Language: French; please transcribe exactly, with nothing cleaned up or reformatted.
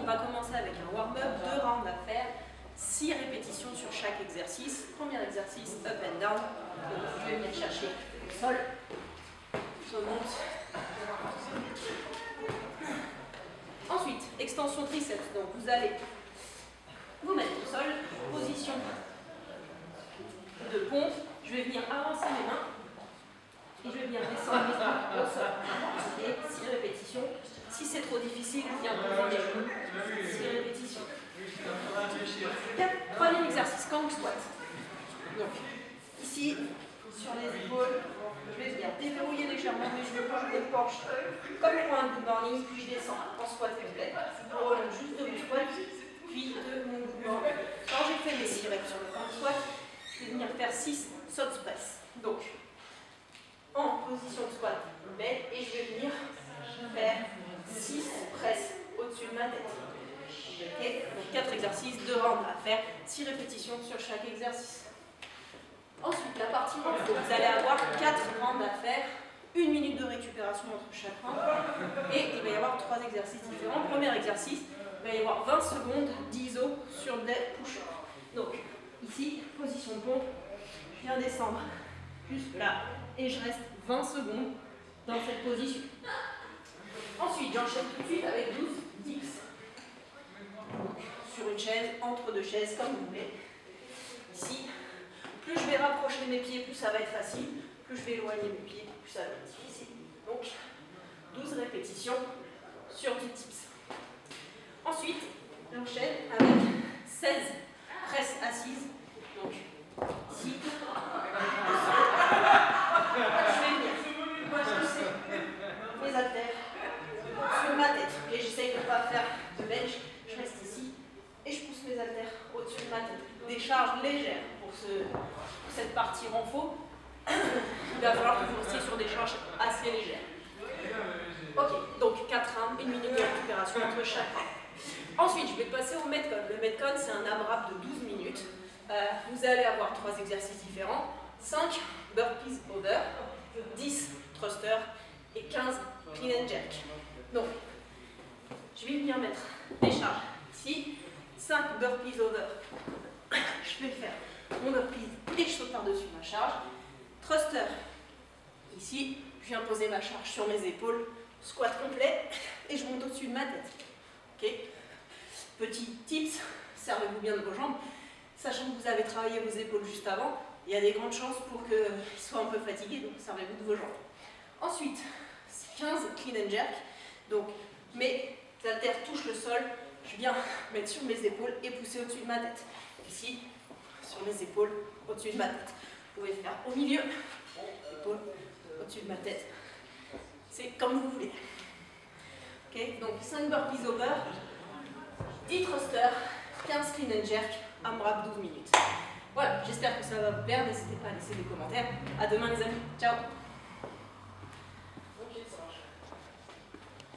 va commencer avec un warm-up, deux rounds à faire, six répétitions sur chaque exercice. Premier exercice, up and down. Donc, je vais venir chercher le sol. Je remonte. Ensuite, extension triceps. Donc, vous allez vous mettre au sol, position de pompe. Je vais venir avancer mes mains et je vais venir descendre mes mains au sol. Et six répétitions. Si c'est trop difficile, viens poser les genoux. six répétitions. Troisième exercice, kang squat. Donc, ici, sur les épaules, je vais venir déverrouiller légèrement mes genoux, je me penche comme pour un good morning, puis je descends en squat complet. Je relève juste de mon squat, puis de mon good morning. Quand j'ai fait mes six reps sur le kang squat, je vais venir faire six sautes press. Donc, en position de squat, je mets et je vais venir faire six press au-dessus de ma tête. Okay. Donc quatre exercices, deux rounds à faire, six répétitions sur chaque exercice. Ensuite, la partie round, vous allez avoir quatre rounds à faire, une minute de récupération entre chaque round, et il va y avoir trois exercices différents. Premier exercice, il va y avoir vingt secondes d'iso sur des push-ups. Donc, ici, position de pompe, je viens descendre juste là, et je reste vingt secondes dans cette position. Ensuite, j'enchaîne tout de suite avec douze dips. Sur une chaise, entre deux chaises, comme vous voulez. Ici, plus je vais rapprocher mes pieds, plus ça va être facile. Plus je vais éloigner mes pieds, plus ça va être difficile. Donc, douze répétitions sur dix dips. Ensuite, j'enchaîne avec seize presses assises. Donc, ici, je vais venir. Moi, je sais, mes haltères sur ma tête. Et j'essaye de ne pas faire de bench. Je reste ici et je pousse mes haltères au-dessus de ma tête. Des charges légères pour, ce, pour cette partie renfort. Il va falloir que vous restiez sur des charges assez légères. Ok, donc quatre rounds, une minute de récupération entre chaque round. Ensuite, je vais passer au Metcon. Le Metcon, c'est un AMRAP de douze minutes. Euh, vous allez avoir trois exercices différents. cinq burpees over, dix thrusters et quinze clean and jerk. Donc, je vais venir mettre des charges ici, cinq burpees over. Je vais faire mon burpees et je saute par-dessus ma charge. Thruster, ici, je viens poser ma charge sur mes épaules, squat complet et je monte au-dessus de ma tête. Ok. Petit tips, servez-vous bien de vos jambes. Sachant que vous avez travaillé vos épaules juste avant, il y a des grandes chances pour qu'ils soient un peu fatigués, donc servez-vous de vos jambes. Ensuite, quinze clean and jerk. Donc, mes haltères touchent le sol, je viens mettre sur mes épaules et pousser au-dessus de ma tête. Ici, sur mes épaules, au-dessus de ma tête. Vous pouvez faire au milieu, épaules, au-dessus de ma tête. C'est comme vous voulez. Okay, donc, cinq burpees over, dix thrusters, quinze clean and jerk, AMRAP douze minutes. Voilà, j'espère que ça va vous plaire. N'hésitez pas à laisser des commentaires. À demain les amis. Ciao.